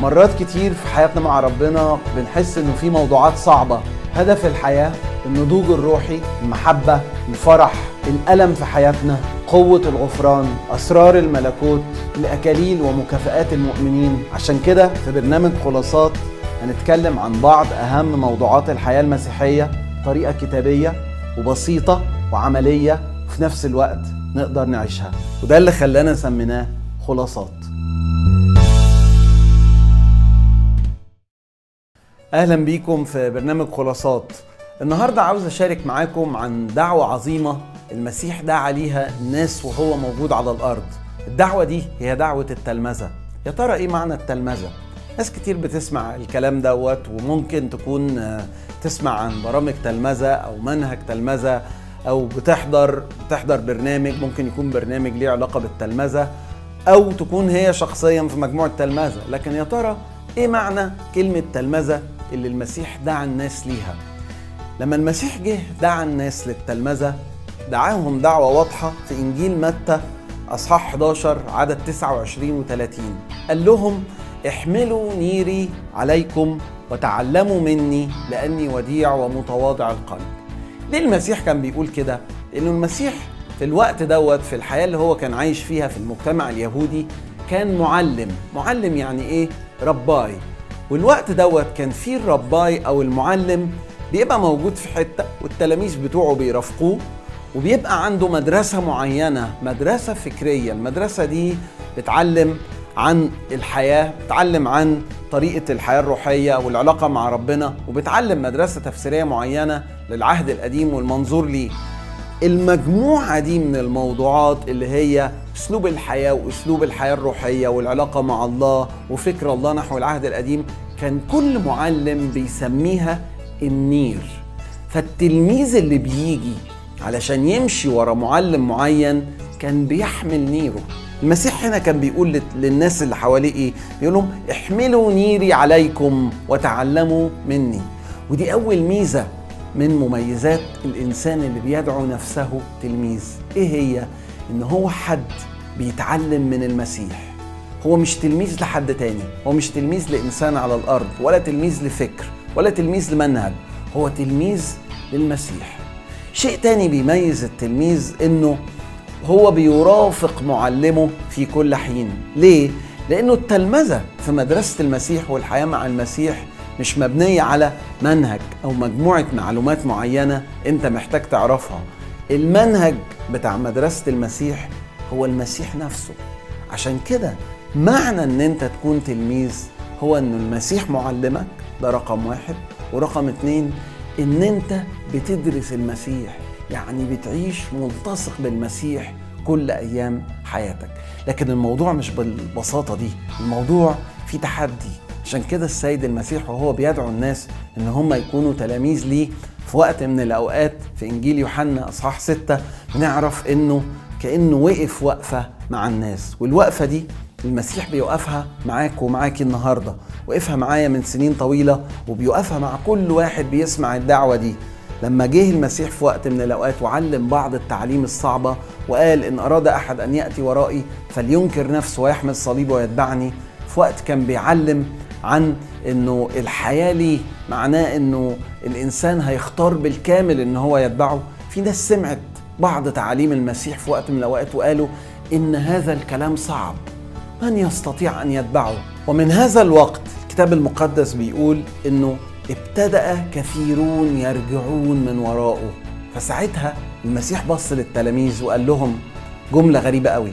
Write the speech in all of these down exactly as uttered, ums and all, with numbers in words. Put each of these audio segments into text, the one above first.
مرات كتير في حياتنا مع ربنا بنحس انه في موضوعات صعبة. هدف الحياة النضوج الروحي، المحبة، الفرح، الألم في حياتنا، قوة الغفران، أسرار الملكوت، الأكاليل ومكافآت المؤمنين. عشان كده في برنامج خلاصات هنتكلم عن بعض أهم موضوعات الحياة المسيحية بطريقة كتابية وبسيطة وعملية وفي نفس الوقت نقدر نعيشها، وده اللي خلانا سميناه خلاصات. أهلا بيكم في برنامج خلاصات. النهاردة عاوز أشارك معاكم عن دعوة عظيمة المسيح دعا ليها الناس وهو موجود على الأرض. الدعوة دي هي دعوة التلمذة. يا ترى إيه معنى التلمذة؟ ناس كتير بتسمع الكلام دوت، وممكن تكون تسمع عن برامج تلمذة أو منهج تلمذة، أو بتحضر بتحضر برنامج ممكن يكون برنامج ليه علاقة بالتلمذة، أو تكون هي شخصيا في مجموعة تلمذة. لكن يا ترى إيه معنى كلمة تلمذة اللي المسيح دعا الناس ليها؟ لما المسيح جه دعا الناس للتلمذة دعاهم دعوة واضحة في إنجيل متى أصحاح إحداشر عدد تسعة وعشرين وثلاثين. قال لهم: احملوا نيري عليكم وتعلموا مني لأني وديع ومتواضع القلب. ليه المسيح كان بيقول كده؟ لأنه المسيح في الوقت دوت في الحياة اللي هو كان عايش فيها في المجتمع اليهودي كان معلم. معلم يعني إيه؟ رباي. والوقت دوت كان فيه الرباي أو المعلم بيبقى موجود في حتة والتلاميذ بتوعه بيرافقوه، وبيبقى عنده مدرسة معينة، مدرسة فكرية. المدرسة دي بتعلم عن الحياة، بتعلم عن طريقة الحياة الروحية والعلاقة مع ربنا، وبتعلم مدرسة تفسيرية معينة للعهد القديم والمنظور ليه. المجموعة دي من الموضوعات اللي هي أسلوب الحياة وأسلوب الحياة الروحية والعلاقة مع الله وفكر الله نحو العهد القديم، كان كل معلم بيسميها النير. فالتلميذ اللي بيجي علشان يمشي ورا معلم معين كان بيحمل نيره. المسيح هنا كان بيقول للناس اللي حواليه ايه؟ بيقول لهم: احملوا نيري عليكم وتعلموا مني. ودي أول ميزة من مميزات الإنسان اللي بيدعو نفسه تلميذ. إيه هي؟ إن هو حد بيتعلم من المسيح. هو مش تلميذ لحد تاني، هو مش تلميذ لإنسان على الأرض، ولا تلميذ لفكر، ولا تلميذ لمنهج، هو تلميذ للمسيح. شيء تاني بيميز التلميذ إنه هو بيرافق معلمه في كل حين. ليه؟ لأنه التلمذة في مدرسة المسيح والحياة مع المسيح مش مبنية على منهج أو مجموعة معلومات معينة أنت محتاج تعرفها. المنهج بتاع مدرسة المسيح هو المسيح نفسه. عشان كده معنى أن أنت تكون تلميذ هو أن المسيح معلمك، ده رقم واحد. ورقم اتنين أن أنت بتدرس المسيح، يعني بتعيش ملتصق بالمسيح كل أيام حياتك. لكن الموضوع مش بالبساطة دي، الموضوع فيه تحدي. عشان كده السيد المسيح وهو بيدعو الناس ان هم يكونوا تلاميذ ليه في وقت من الاوقات في انجيل يوحنا اصحاح ستة بنعرف انه كأنه وقف وقفة مع الناس. والوقفة دي المسيح بيوقفها معاك ومعاكي النهاردة، وقفها معايا من سنين طويلة، وبيوقفها مع كل واحد بيسمع الدعوة دي. لما جه المسيح في وقت من الأوقات وعلم بعض التعليم الصعبة وقال: إن أراد أحد أن يأتي ورائي فلينكر نفسه ويحمل صليبه ويتبعني. في وقت كان بيعلم عن إنه الحياة ليه معناه إنه الإنسان هيختار بالكامل إن هو يتبعه. في ناس سمعت بعض تعاليم المسيح في وقت من الأوقات وقالوا: إن هذا الكلام صعب، من يستطيع أن يتبعه؟ ومن هذا الوقت الكتاب المقدس بيقول إنه ابتدأ كثيرون يرجعون من وراءه. فساعتها المسيح بص للتلاميذ وقال لهم جملة غريبة قوي: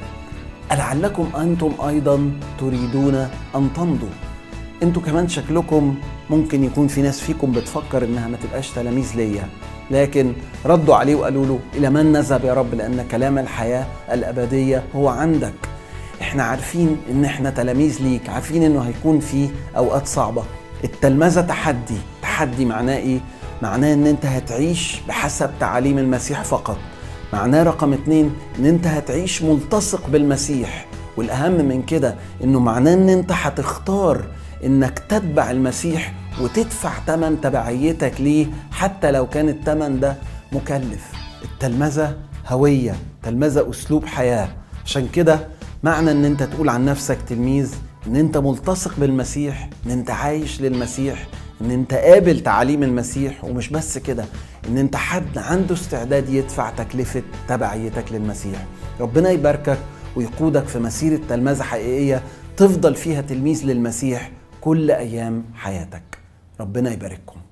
ألعلكم أنتم أيضا تريدون أن تمضوا؟ انتوا كمان شكلكم ممكن يكون في ناس فيكم بتفكر انها ما تبقاش تلاميذ ليا. لكن ردوا عليه وقالوا له: إلى من نذهب يا رب؟ لأن كلام الحياة الأبدية هو عندك. احنا عارفين ان احنا تلاميذ ليك، عارفين انه هيكون في اوقات صعبة. التلمذة تحدي. تحدي معناه ايه؟ معناه ان انت هتعيش بحسب تعاليم المسيح فقط. معناه رقم اتنين ان انت هتعيش ملتصق بالمسيح. والأهم من كده انه معناه ان انت هتختار انك تتبع المسيح وتدفع تمن تبعيتك ليه حتى لو كان التمن ده مكلف. التلمذة هوية، التلمذة أسلوب حياة. عشان كده معنى ان انت تقول عن نفسك تلميذ ان انت ملتصق بالمسيح، ان انت عايش للمسيح، ان انت قابل تعاليم المسيح، ومش بس كده، ان انت حد عنده استعداد يدفع تكلفة تبعيتك للمسيح. ربنا يباركك ويقودك في مسيرة تلمذة حقيقية تفضل فيها تلميذ للمسيح كل أيام حياتك. ربنا يبارككم.